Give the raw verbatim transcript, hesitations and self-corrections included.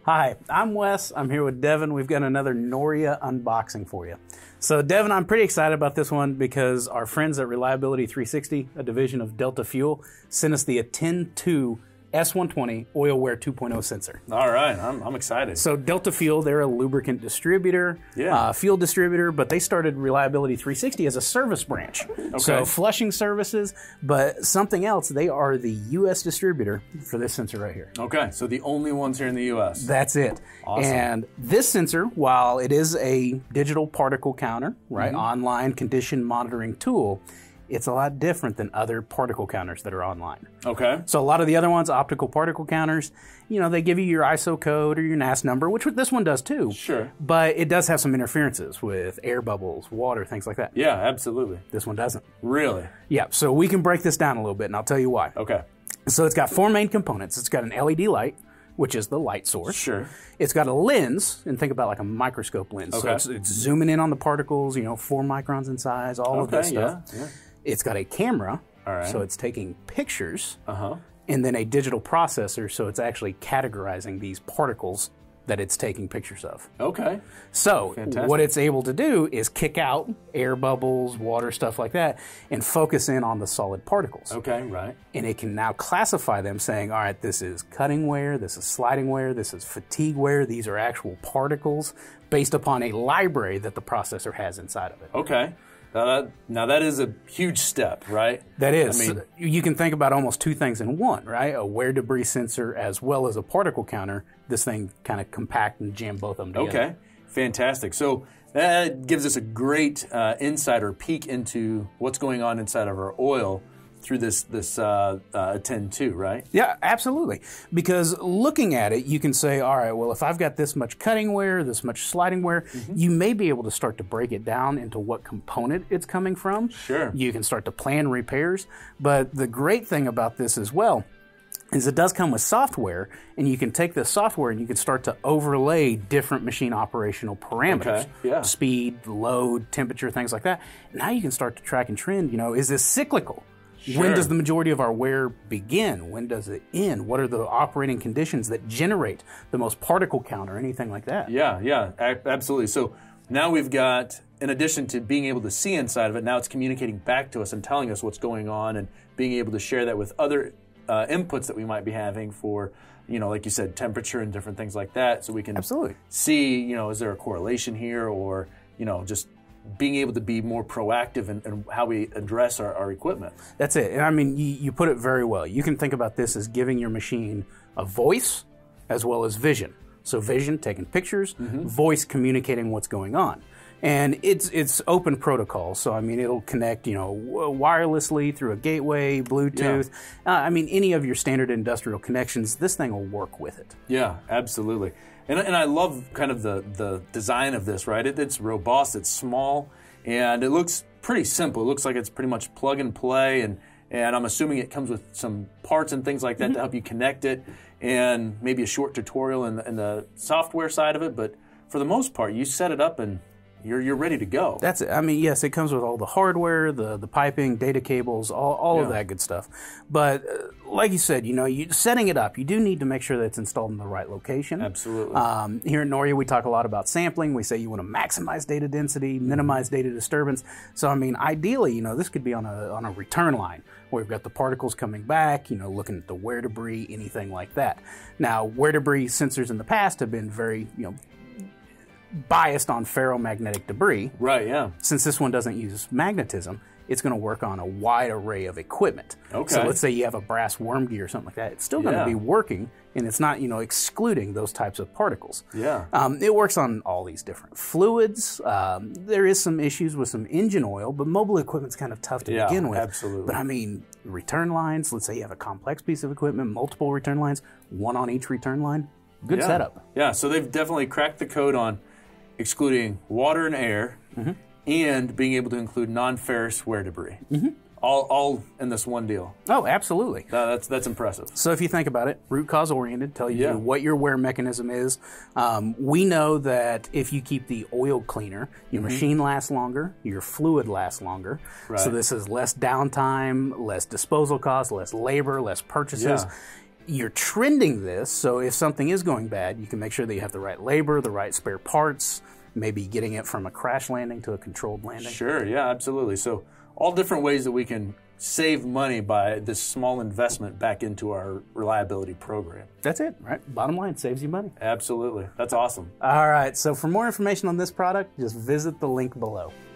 Hi, I'm Wes. I'm here with Devin. We've got another Noria unboxing for you. So Devin, I'm pretty excited about this one because our friends at Reliability three sixty, a division of Delta Fuel, sent us the Atten two S one twenty oil wear two point oh sensor. All right, I'm, I'm excited. So Delta Fuel, they're a lubricant distributor, yeah. uh, fuel distributor, but they started Reliability three sixty as a service branch. Okay. So flushing services, but something else, they are the U S distributor for this sensor right here. Okay, so the only ones here in the U S. That's it. Awesome. And this sensor, while it is a digital particle counter, right, mm-hmm. online condition monitoring tool, it's a lot different than other particle counters that are online. Okay. So a lot of the other ones, optical particle counters, you know, they give you your I S O code or your N A S number, which this one does too. Sure. But it does have some interferences with air bubbles, water, things like that. Yeah, absolutely. This one doesn't. Really? Yeah, so we can break this down a little bit, and I'll tell you why. Okay. So it's got four main components. It's got an L E D light, which is the light source. Sure. It's got a lens, and think about like a microscope lens. Okay. So it's, it's zooming in on the particles, you know, four microns in size, all okay, of this stuff. Yeah, yeah. It's got a camera, all right. so it's taking pictures, uh-huh. and then a digital processor, so it's actually categorizing these particles that it's taking pictures of. Okay. So Fantastic. What it's able to do is kick out air bubbles, water, stuff like that, and focus in on the solid particles. Okay, right. And it can now classify them saying, all right, this is cutting wear, this is sliding wear, this is fatigue wear, these are actual particles based upon a library that the processor has inside of it. Okay. Now that, now that is a huge step, right? That is. I mean, you can think about almost two things in one, right? A wear debris sensor as well as a particle counter. This thing kind of compact and jam both of them together. Okay, fantastic. So that gives us a great uh, insight or peek into what's going on inside of our oil through this this uh, uh, Atten two, right? Yeah, absolutely. Because looking at it, you can say, all right, well, if I've got this much cutting wear, this much sliding wear, mm-hmm. you may be able to start to break it down into what component it's coming from. Sure. You can start to plan repairs. But the great thing about this as well is it does come with software, and you can take this software and you can start to overlay different machine operational parameters. Okay, yeah. Speed, load, temperature, things like that. Now you can start to track and trend, you know, is this cyclical? Sure. When does the majority of our wear begin? When does it end? What are the operating conditions that generate the most particle count or anything like that? Yeah, yeah, absolutely. So now we've got, in addition to being able to see inside of it, now it's communicating back to us and telling us what's going on and being able to share that with other uh, inputs that we might be having for, you know, like you said, temperature and different things like that. So we can absolutely see, you know, is there a correlation here, or, you know, just being able to be more proactive in, in how we address our, our equipment. That's it. And I mean, you, you put it very well. You can think about this as giving your machine a voice as well as vision. So vision, taking pictures, mm-hmm. voice, communicating what's going on. And it's it's open protocol, so I mean it'll connect, you know, wirelessly through a gateway, Bluetooth. Yeah. Uh, I mean any of your standard industrial connections, this thing will work with it. Yeah, absolutely. And and I love kind of the the design of this, right? It, it's robust, it's small, and it looks pretty simple. It looks like it's pretty much plug and play, and and I'm assuming it comes with some parts and things like that mm-hmm. to help you connect it, and maybe a short tutorial in the, in the software side of it. But for the most part, you set it up and You're, you're ready to go. That's it. I mean, yes, it comes with all the hardware, the, the piping, data cables, all, all yeah. of that good stuff. But uh, like you said, you know, you setting it up, you do need to make sure that it's installed in the right location. Absolutely. Um, here at Noria, we talk a lot about sampling. We say you want to maximize data density, minimize data disturbance. So, I mean, ideally, you know, this could be on a, on a return line where we've got the particles coming back, you know, looking at the wear debris, anything like that. Now, wear debris sensors in the past have been very, you know, biased on ferromagnetic debris. Right, yeah. Since this one doesn't use magnetism, it's going to work on a wide array of equipment. Okay. So let's say you have a brass worm gear or something like that. It's still going to yeah. be working, and it's not, you know, excluding those types of particles. Yeah. Um, it works on all these different fluids. Um, there is some issues with some engine oil, but mobile equipment's kind of tough to yeah, begin with. Absolutely. But I mean, return lines, let's say you have a complex piece of equipment, multiple return lines, one on each return line. Good yeah. setup. Yeah, so they've definitely cracked the code on excluding water and air, mm-hmm. and being able to include non-ferrous wear debris. Mm-hmm. All, all in this one deal. Oh, absolutely. That, that's that's impressive. So if you think about it, root cause oriented, tell you yeah. what your wear mechanism is. Um, we know that if you keep the oil cleaner, your mm-hmm. machine lasts longer, your fluid lasts longer. Right. So this is less downtime, less disposal costs, less labor, less purchases. Yeah. you're trending this, so if something is going bad, you can make sure that you have the right labor, the right spare parts, maybe getting it from a crash landing to a controlled landing. Sure, yeah, absolutely. So all different ways that we can save money by this small investment back into our reliability program. That's it, right? Bottom line, saves you money. Absolutely. That's awesome. All right, so for more information on this product, just visit the link below.